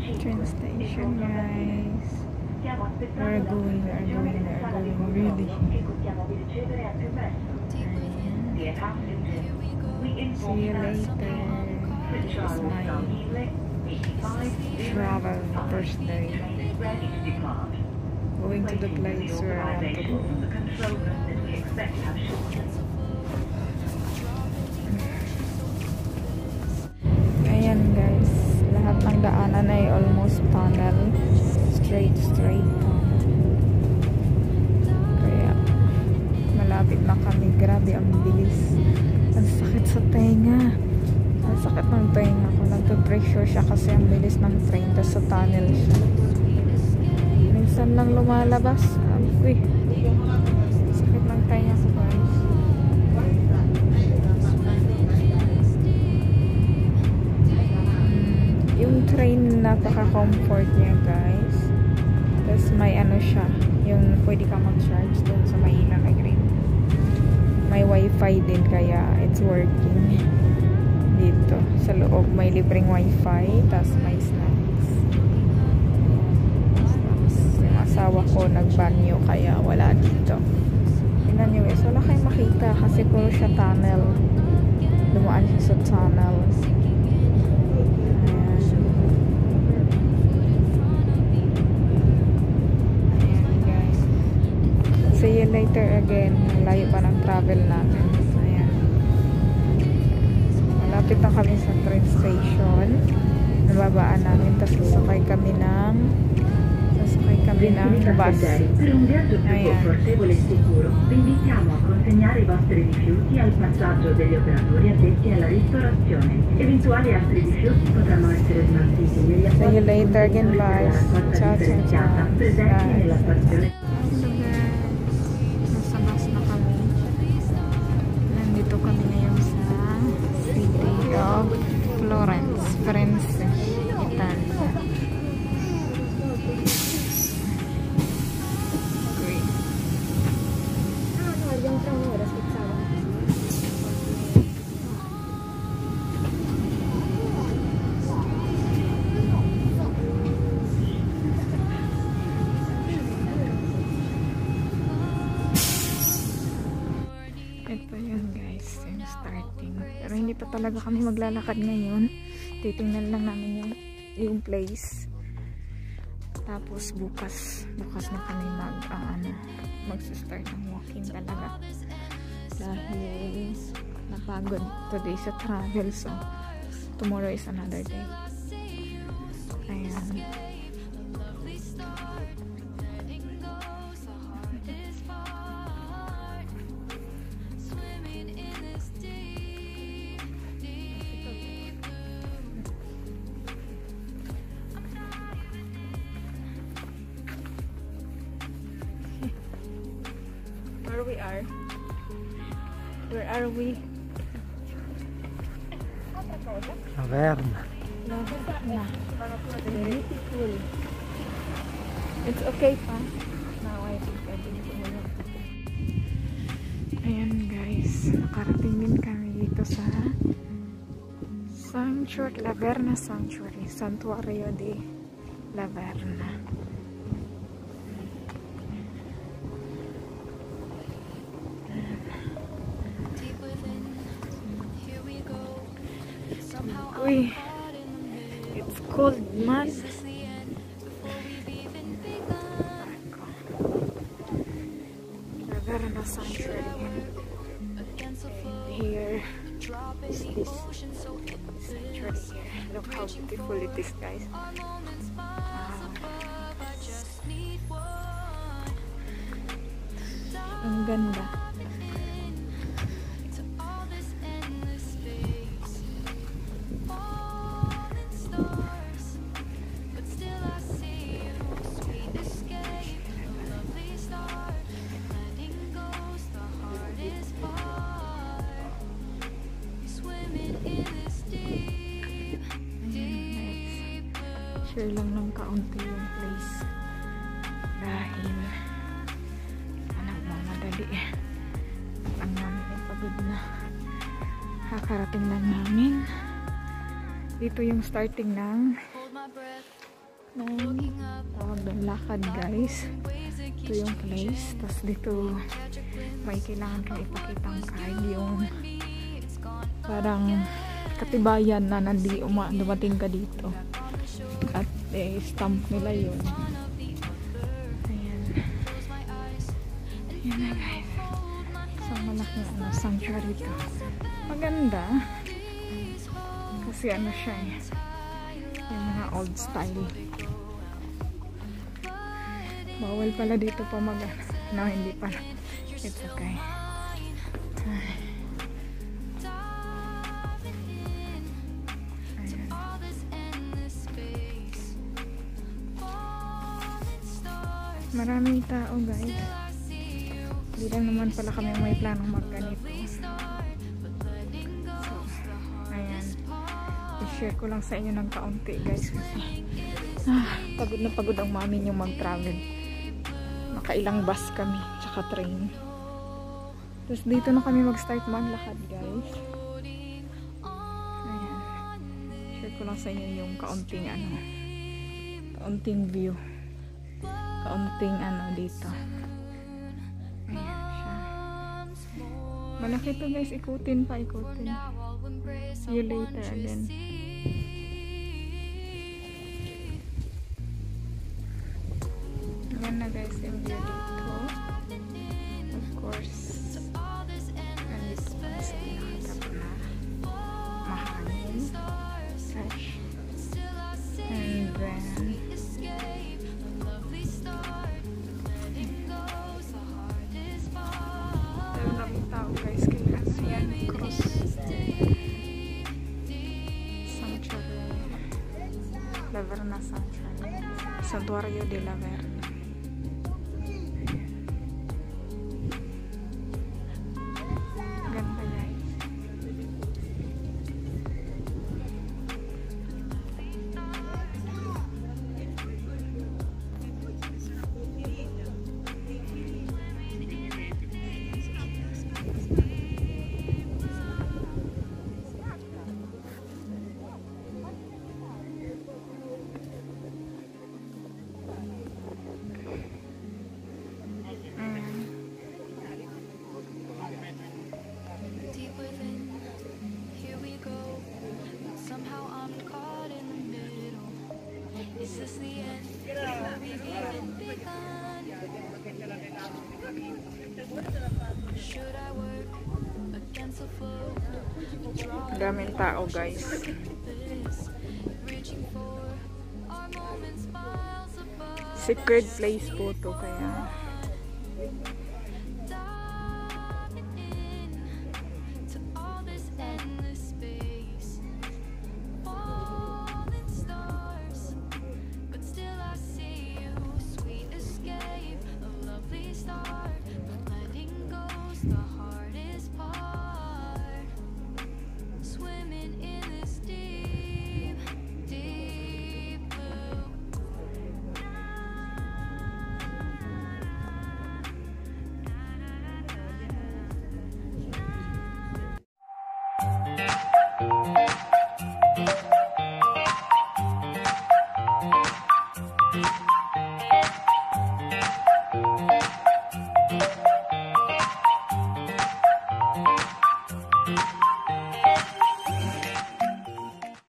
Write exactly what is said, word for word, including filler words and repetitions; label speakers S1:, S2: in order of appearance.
S1: Train station, guys. We're going, we're going, we're going, really. See you later. This is my travel first day. Going to the place where I want to go. Ayan guys, lahat ng daanan ay almost tunnel. Straight, straight. Kaya malapit na kami. Grabe ang bilis. Ang sakit sa tenga. Ang sakit ng tenga ko. Nagpe-pressure siya kasi ang bilis ng train. Tapos sa tunnel siya. Minsan lang lumalabas. Uy. Sakit ng tenga ko guys. Yung train napaka-comfort niya guys. Tapos may ano siya. Yung pwede ka mag-charge doon sa may ina na green. May wifi din kaya it's working. Dito sa loob may libreng wifi. Tapos may snacks. Snacks. Yung asawa ko nagbanyo kaya wala dito. Tingnan nyo guys. Wala kayong makita kasi puro siya tunnel. Dumaan siya sa tunnel. See you later again. Layo pa ng travel natin. Ayan. Malapit na kami sa train station. Nababaan namin. Tapos sasakay kami ng sasakay kami ng bus.
S2: Per un viaggio più confortevole e sicuro, vi invitiamo a consegnare i vostri rifiuti al passaggio degli operatori addetti alla ristorazione. Eventuali altri rifiuti potranno essere smaltiti negli
S1: See you later again, guys. Ciao, ciao, ciao.
S2: presenti nella stazione.
S1: Florence, Firenze, Italia. Great.
S3: Ah, no, abbiamo tra un'ora scherzavo.
S1: Ito yun guys, yung starting. Pero hindi pa talaga kami maglalakad ngayon. Titingnan lang namin yung, yung place. Tapos bukas, bukas na kami mag, uh, ano, mag-start ng walking talaga. Dahil napagod today sa travel. So, tomorrow is another day. Ayan. Where we are? Where are we?
S4: Laverna.
S1: Laverna. Beautiful. It's okay pa. Now I think I think ayan guys, nakarating din kami dito sa Sanctuary, Laverna Sanctuary, Santuario de Laverna. Uy, it's cold man. Laverna Sanctuary. And here is this sanctuary here. Look how beautiful it is, guys. Wow. Ang ganda. Share lang ng kaunti yung place dahil anak mo madali ang namin ay pagod na. Kakarating lang namin dito yung starting ng ng tawag ng lakad guys. Ito yung place. Tapos dito may kailangan kang ipakitang card, yung parang katibayan na nandi uma, dumating ka dito. At eh, stamp nila yun. Ayan. Ayan na guys. So malaking ano, sanctuary ito. Maganda. Kasi ano siya eh. Yung mga old style. Bawal pala dito pa mag no, hindi pala. It's okay. Ay. Ayan. Maraming tao guys. Hindi lang naman pala kami may planong magganito. So, ayan. I-share ko lang sa inyo ng kaunti guys. Kasi ah, pagod na pagod ang mami nyo mag-travel. Nakailang bus kami, tsaka train. Tapos dito na kami mag-start maglakad guys. Ayan. Share ko lang sa inyo yung kaunting ano, kaunting view. Kaunting ano dito. Ayan siya. Malaki to guys, ikutin pa, ikutin. See you later again. Ayan na guys yung view dito. Of course, nandito pa sa pinakatap na mahangin, fresh. And then tayo lang tao guys, kaya yan cross sanctuary, La Verna Sanctuary, Santuario de la Verna. Ganda guys.
S5: Is this the end? Have we even begun? Should I work against the flow?
S1: Daming tao guys.
S5: Reaching for our moments miles above.
S1: Secret place po to, kaya